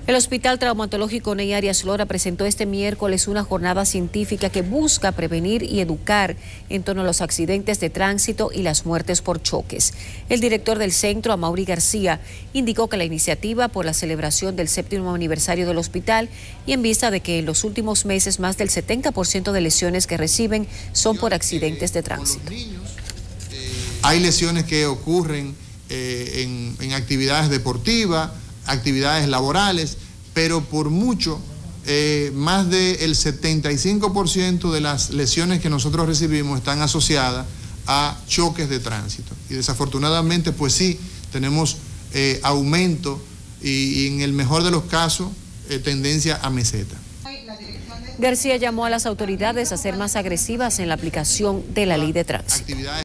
El Hospital Traumatológico Ney Arias Lora presentó este miércoles una jornada científica que busca prevenir y educar en torno a los accidentes de tránsito y las muertes por choques. El director del centro, Amaury García, indicó que la iniciativa por la celebración del 7º aniversario del hospital y en vista de que en los últimos meses más del 70% de lesiones que reciben son por accidentes de tránsito. Hay lesiones que ocurren en actividades deportivas, actividades laborales, pero por mucho, más del 75% de las lesiones que nosotros recibimos están asociadas a choques de tránsito. Y desafortunadamente, pues sí, tenemos aumento y en el mejor de los casos, tendencia a meseta. García llamó a las autoridades a ser más agresivas en la aplicación de la ley de tránsito.